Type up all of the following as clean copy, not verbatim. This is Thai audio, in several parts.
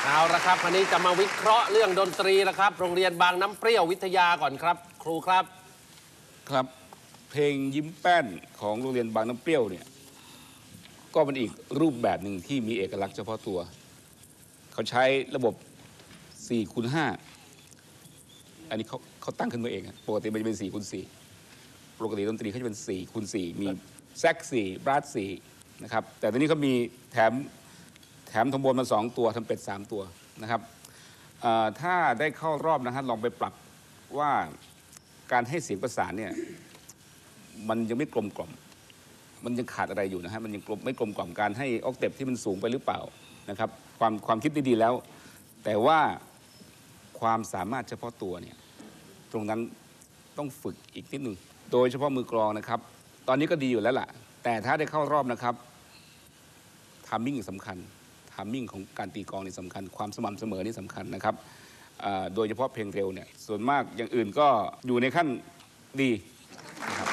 เอาละครับวันนี้จะมาวิเคราะห์เรื่องดนตรีแล้วครับโรงเรียนบางน้ำเปรี้ยววิทยาก่อนครับครูครับครับเพลงยิ้มแป้นของโรงเรียนบางน้ำเปรี้ยวเนี่ยก็เป็นอีกรูปแบบหนึ่งที่มีเอกลักษณ์เฉพาะตัวเขาใช้ระบบ4x5อันนี้เขาตั้งขึ้นมาเองปกติมันจะเป็น4x4ปกติดนตรีเขาจะเป็น4x4มีแซก4บราส4นะครับแต่ตอนนี้เขามีแถมทอมโบนมา2ตัวทำเป็ด3ตัวนะครับถ้าได้เข้ารอบนะฮะลองไปปรับว่าการให้เสียงประสานเนี่ยมันยังไม่กลมกล่อมมันยังขาดอะไรอยู่นะฮะมันยังไม่กลมกล่อมการให้ออกเทปที่มันสูงไปหรือเปล่านะครับความคิดดีๆแล้วแต่ว่าความสามารถเฉพาะตัวเนี่ยตรงนั้นต้องฝึกอีกนิดนึงโดยเฉพาะมือกลองนะครับตอนนี้ก็ดีอยู่แล้วล่ะแต่ถ้าได้เข้ารอบนะครับทามมิ่งสำคัญทามมิ่งของการตีกลองนี่สำคัญความสม่ำเสมอนี่สำคัญนะครับโดยเฉพาะเพลงเร็วเนี่ยส่วนมากอย่างอื่นก็อยู่ในขั้นดีนะครับ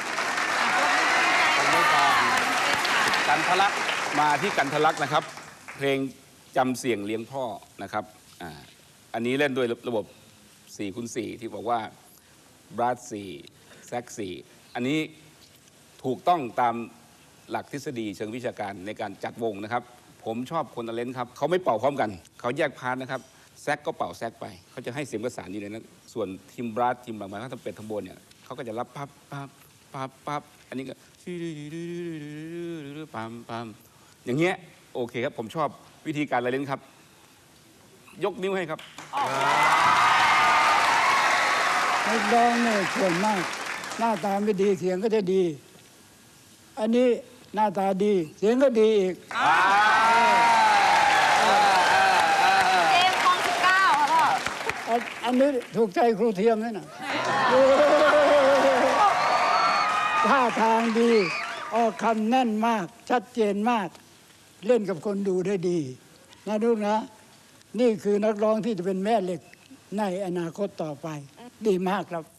กันทะลักมาที่กันทะลักนะครับเพลงจำเสียงเลี้ยงพ่อนะครับอันนี้เล่นด้วยระบบ4x4ที่บอกว่าบราส4แซก4อันนี้ถูกต้องตามหลักทฤษฎีเชิงวิชาการในการจัดวงนะครับผมชอบคนทาเลนต์ครับเขาไม่เป่าพร้อมกันเขาแยกพาร์ทนะครับแซกก็เป่าแซกไปเขาจะให้เสียงประสานอยู่ในนั้นส่วนทีมบราสทีมบางไม้เขาทำเป็ดทำโบนเนี่ยเขาก็จะรับปั๊บปั๊บปั๊บปั๊บอันนี้ก็ปั๊มปั๊มอย่างเงี้ยโอเคครับผมชอบวิธีการทาเลนต์ครับยกนิ้วให้ครับนักร้องเนี่ยส่วนมากหน้าตาไม่ดีเสียงก็จะดีอันนี้หน้าตาดีเสียงก็ดีอีกเจมคลอง19ค่ะพ่ออันนี้ถูกใจครูเทียมเลยนะท่าทางดีออกคำแน่นมากชัดเจนมากเล่นกับคนดูได้ดีนะลูกนะนี่คือนักร้องที่จะเป็นแม่เหล็กในอนาคตต่อไปดีมากครับ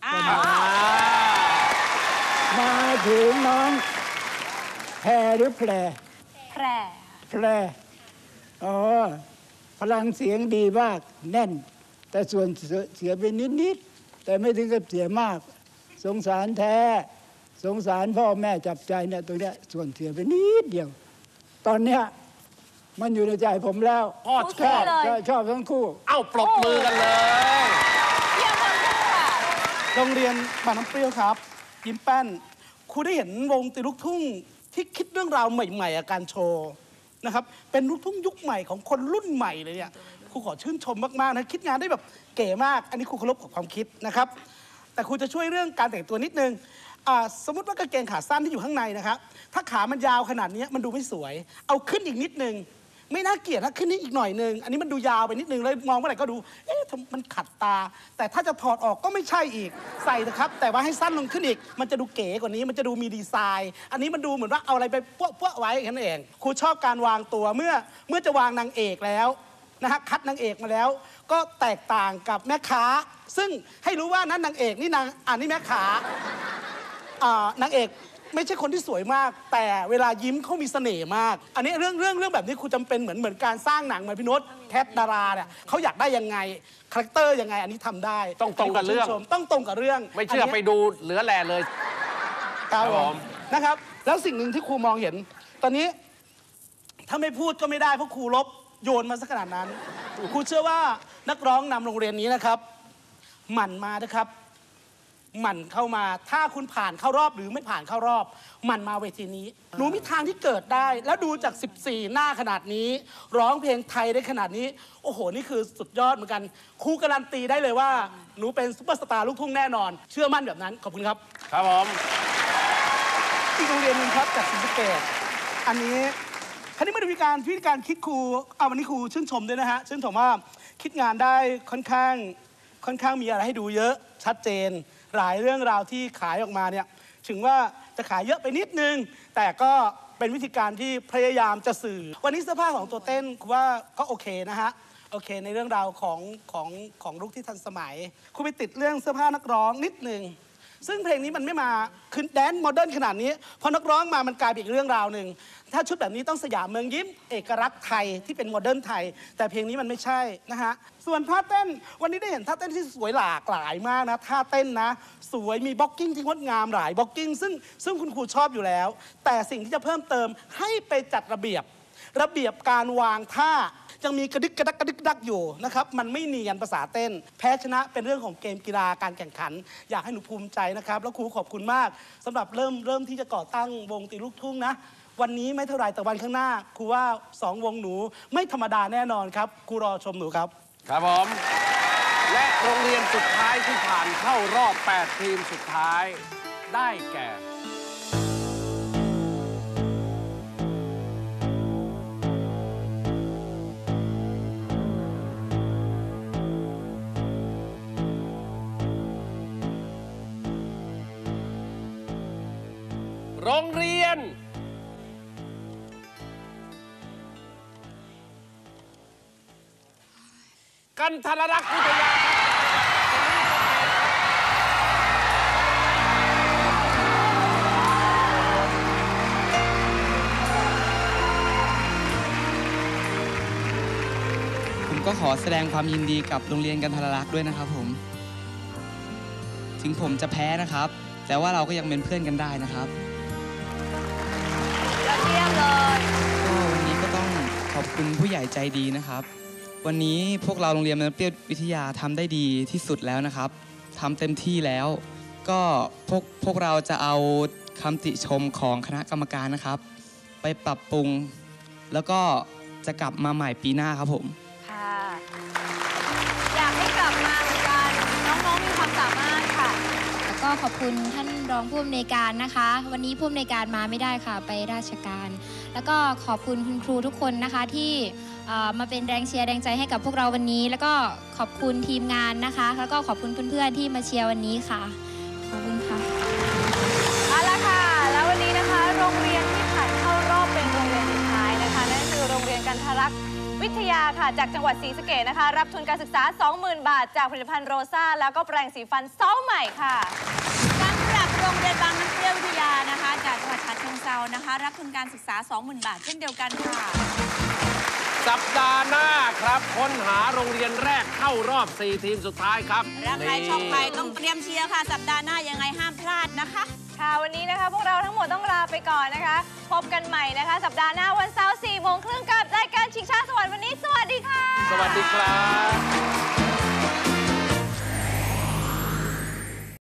มาถึงน้องแพรหรือแพรอ๋อพลังเสียงดีมากแน่นแต่ส่วนเสียไปนิดแต่ไม่ถึงกับเสียมากสงสารแท้สงสารพ่อแม่จับใจเนี่ยตรงเนี้ยส่วนเสียไปนิดเดียวตอนเนี้ยมันอยู่ในใจผมแล้วพ่อชอบทั้งคู่เอ้าปรบมือกันเลยเยี่ยมทั้งคู่ค่ะโรงเรียนบางน้ำเปรี้ยวครับยิ้มแป้นครูได้เห็นวงตีลูกทุ่งที่คิดเรื่องราวใหม่ๆการโชว์นะครับเป็นลูกทุ่งยุคใหม่ของคนรุ่นใหม่เลยเนี่ยครูขอชื่นชมมากๆนะคิดงานได้แบบเก๋มากอันนี้ครูเคารพกับความคิดนะครับแต่ครูจะช่วยเรื่องการแต่งตัวนิดนึงสมมติว่ากางเกงขาสั้นที่อยู่ข้างในนะครับถ้าขามันยาวขนาดนี้มันดูไม่สวยเอาขึ้นอีกนิดนึงไม่น่าเกลียดถ้าขึ้นนี้อีกหน่อยนึงอันนี้มันดูยาวไปนิดนึงเลยมองเมื่อไหร่ก็ดูมันขัดตาแต่ถ้าจะถอดออกก็ไม่ใช่อีกใส่นะครับแต่ว่าให้สั้นลงขึ้นอีกมันจะดูเก๋กว่านี้มันจะดูมีดีไซน์อันนี้มันดูเหมือนว่าเอาอะไรไปปั้วไว้แค่นั้นเองครูชอบการวางตัวเมื่อจะวางนางเอกแล้วนะฮะคัดนางเอกมาแล้วก็แตกต่างกับแม่ค้าซึ่งให้รู้ว่านั้นนางเอกนี่นี่แม่ค้านางเอกไม่ใช่คนที่สวยมากแต่เวลายิ้มเขามีเสน่ห์มากอันนี้เรื่องแบบนี้ครูจำเป็นเหมือนการสร้างหนังเหมือนพี่โน้ตแคทดาราเนี่ยเขาอยากได้ยังไงคาแรคเตอร์ยังไงอันนี้ทำได้ต้องตรงกับเรื่องต้องตรงกับเรื่องไม่เชื่อไปดูเหลือแหล่เลยครับผมนะครับแล้วสิ่งหนึ่งที่ครูมองเห็นตอนนี้ถ้าไม่พูดก็ไม่ได้เพราะครูลบโยนมาสักขนาดนั้นครูเชื่อว่านักร้องนำโรงเรียนนี้นะครับหมั่นมานะครับหมั่นเข้ามาถ้าคุณผ่านเข้ารอบหรือไม่ผ่านเข้ารอบหมั่นมาเวทีนี้หนูมีทางที่เกิดได้แล้วดูจาก14หน้าขนาดนี้ร้องเพลงไทยได้ขนาดนี้โอ้โหนี่คือสุดยอดเหมือนกันครูการันตีได้เลยว่าหนูเป็นซุปเปอร์สตาร์ลูกทุ่งแน่นอนเชื่อมั่นแบบนั้นขอบคุณครับครับผมอีกโรงเรียนหนึ่งครับจากศรีสะเกษอันนี้ไม่ได้มีการวิธีการคิดครูวันนี้ครูชื่นชมด้วยนะฮะชื่นชมว่าคิดงานได้ค่อนข้างมีอะไรให้ดูเยอะชัดเจนหลายเรื่องราวที่ขายออกมาเนี่ยถึงว่าจะขายเยอะไปนิดนึงแต่ก็เป็นวิธีการที่พยายามจะสื่อวันนี้เสื้อผ้าของตัวเต้นคุณว่าก็โอเคนะฮะโอเคในเรื่องราวของลุคที่ทันสมัยคุณไปติดเรื่องเสื้อผ้านักร้องนิดนึงซึ่งเพลงนี้มันไม่มาคือแดนซ์โมเดิร์นขนาดนี้พอนักร้องมามันกลายเป็นอีกเรื่องราวหนึ่งถ้าชุดแบบนี้ต้องสยามเมืองยิ้มเอกลักษณ์ไทยที่เป็นโมเดิร์นไทยแต่เพลงนี้มันไม่ใช่นะฮะส่วนท่าเต้นวันนี้ได้เห็นท่าเต้นที่สวยหลากหลายมากนะท่าเต้นนะสวยมีบล็อกกิ้งที่งดงามหลายบล็อกกิ้งซึ่งคุณครูชอบอยู่แล้วแต่สิ่งที่จะเพิ่มเติมให้ไปจัดระเบียบการวางท่ายังมีกระดิกกระดักอยู่นะครับมันไม่เนียนภาษาเต้นแพ้ชนะเป็นเรื่องของเกมกีฬาการแข่งขันอยากให้หนูภูมิใจนะครับแล้วครูขอบคุณมากสำหรับเริ่มที่จะก่อตั้งวงตีลูกทุ่งนะวันนี้ไม่เท่าไรแต่วันข้างหน้าครูว่า2 วงหนูไม่ธรรมดาแน่นอนครับครูรอชมหนูครับครับผมและโรงเรียนสุดท้ายที่ผ่านเข้ารอบ8 ทีมสุดท้ายได้แก่โรงเรียนกันทรลักษณ์วิทยาผมก็ขอแสดงความยินดีกับโรงเรียนกันทรลักษณ์ด้วยนะครับผมถึงผมจะแพ้นะครับแต่ว่าเราก็ยังเป็นเพื่อนกันได้นะครับเยี่ยมเลยก็วันนี้ก็ต้องขอบคุณผู้ใหญ่ใจดีนะครับวันนี้พวกเราโรงเรียนมันเปรี้ยววิทยาทำได้ดีที่สุดแล้วนะครับทำเต็มที่แล้วก็พวกเราจะเอาคำติชมของคณะกรรมการนะครับไปปรับปรุงแล้วก็จะกลับมาใหม่ปีหน้าครับผมค่ะอยากให้กลับมาเหมือนกันน้องๆมีความสามารถค่ะแล้วก็ขอบคุณท่านรองผู้อำนวยการนะคะวันนี้ผู้อำนวยการมาไม่ได้ค่ะไปราชการแล้วก็ขอบคุณคุณครูทุกคนนะคะที่มาเป็นแรงเชียร์แรงใจให้กับพวกเราวันนี้แล้วก็ขอบคุณทีมงานนะคะแล้วก็ขอบคุณเพื่อนๆที่มาเชียร์วันนี้ค่ะขอบคุณค่ะเอาละค่ะแล้ววันนี้นะคะโรงเรียนที่ผ่านเข้ารอบเป็นโรงเรียนสุดท้ายนะคะนั่นคือโรงเรียนกันทรลักษณ์วิทยาค่ะจากจังหวัดศรีสะเกษนะคะรับทุนการศึกษา 20,000 บาทจากผลิตภัณฑ์โรซ่าแล้วก็แปรงสีฟันซ้อใหม่ค่ะสำหรับโรงเรียนบางน้ำเปรี้ยววิทยานะคะจากจังหวัดฉะเชิงเทรานะคะรับทุนการศึกษา 20,000 บาทเช่นเดียวกันค่ะสัปดาห์หน้าครับค้นหาโรงเรียนแรกเข้ารอบ4 ทีมสุดท้ายครับและใครชอบใครต้องเตรียมเชียร์ค่ะสัปดาห์หน้ายังไงห้ามพลาดนะคะค่ะวันนี้นะคะพวกเราทั้งหมดต้องลาไปก่อนนะคะพบกันใหม่นะคะสัปดาห์หน้าวันเสาร์ 4 โมงครึ่งกับรายการชิงช้าสวรรค์วันนี้สวัสดีค่ะสวัสดีครับ